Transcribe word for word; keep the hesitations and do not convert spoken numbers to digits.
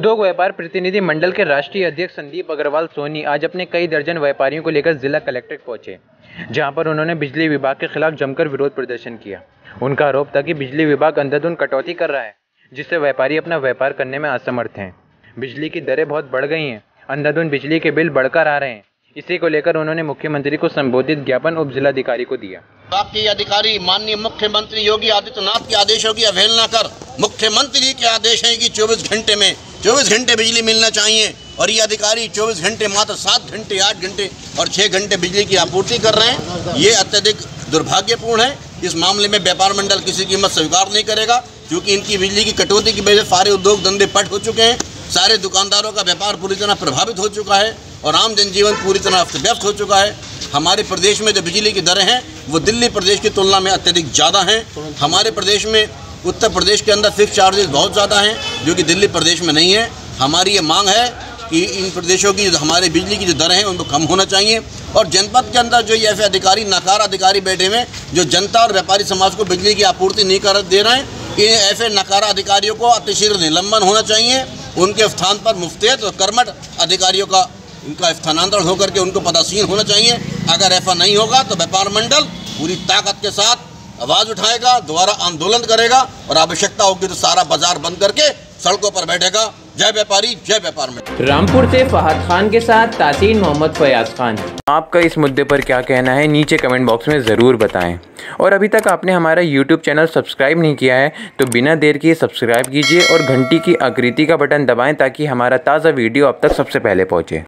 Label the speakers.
Speaker 1: उद्योग व्यापार प्रतिनिधि मंडल के राष्ट्रीय अध्यक्ष संदीप अग्रवाल सोनी आज अपने कई दर्जन व्यापारियों को लेकर जिला कलेक्ट्रेट पहुंचे, जहां पर उन्होंने बिजली विभाग के खिलाफ जमकर विरोध प्रदर्शन किया। उनका आरोप था कि बिजली विभाग अंधाधुंध कटौती कर रहा है, जिससे व्यापारी अपना व्यापार करने में असमर्थ हैं। बिजली की दरें बहुत बढ़ गई हैं, अंधाधुंध बिजली के बिल बढ़कर आ रहे हैं। इसी को लेकर उन्होंने मुख्यमंत्री को संबोधित ज्ञापन उप जिलाधिकारी को दिया।
Speaker 2: बाकी अधिकारी माननीय मुख्यमंत्री योगी आदित्यनाथ के आदेशों की अवहेलना कर मुख्यमंत्री के आदेश है कि चौबीस घंटे में चौबीस घंटे बिजली मिलना चाहिए, और ये अधिकारी चौबीस घंटे मात्र सात घंटे आठ घंटे और छः घंटे बिजली की आपूर्ति कर रहे हैं। ये अत्यधिक दुर्भाग्यपूर्ण है। इस मामले में व्यापार मंडल किसी कीमत स्वीकार नहीं करेगा, क्योंकि इनकी बिजली की कटौती की वजह से सारे उद्योग धंधे पट हो चुके हैं, सारे दुकानदारों का व्यापार पूरी तरह प्रभावित हो चुका है और आम जनजीवन पूरी तरह अस्त व्यस्त हो चुका है। हमारे प्रदेश में जो बिजली की दरें हैं वो दिल्ली प्रदेश की तुलना में अत्यधिक ज़्यादा हैं। हमारे प्रदेश में उत्तर प्रदेश के अंदर फिक्स चार्जेस बहुत ज़्यादा हैं, जो कि दिल्ली प्रदेश में नहीं है। हमारी ये मांग है कि इन प्रदेशों की हमारे बिजली की जो दरें हैं उनको कम होना चाहिए, और जनपद के अंदर जो ये ऐसे अधिकारी नाकार अधिकारी बैठे हुए जो जनता और व्यापारी समाज को बिजली की आपूर्ति नहीं कर दे रहे हैं, इन ऐसे नकारा अधिकारियों को अतिशीघ्र निलंबन होना चाहिए। उनके स्थान पर मुफ्तियत और कर्मठ अधिकारियों का इनका स्थानांतरण होकर के उनको पदासीन होना चाहिए। अगर ऐसा नहीं होगा तो व्यापार मंडल पूरी ताकत के साथ आवाज़ उठाएगा, दोबारा आंदोलन करेगा और आवश्यकता होगी तो सारा बाजार बंद करके सड़कों पर बैठेगा। जय व्यापारी, जय व्यापार मंडल।
Speaker 1: रामपुर से फहद खान के साथ तासीन मोहम्मद फयाज खान। आपका इस मुद्दे पर क्या कहना है नीचे कमेंट बॉक्स में ज़रूर बताएं, और अभी तक आपने हमारा यूट्यूब चैनल सब्सक्राइब नहीं किया है तो बिना देर किए सब्सक्राइब कीजिए और घंटी की आकृति का बटन दबाएं, ताकि हमारा ताज़ा वीडियो आप तक सबसे पहले पहुँचे।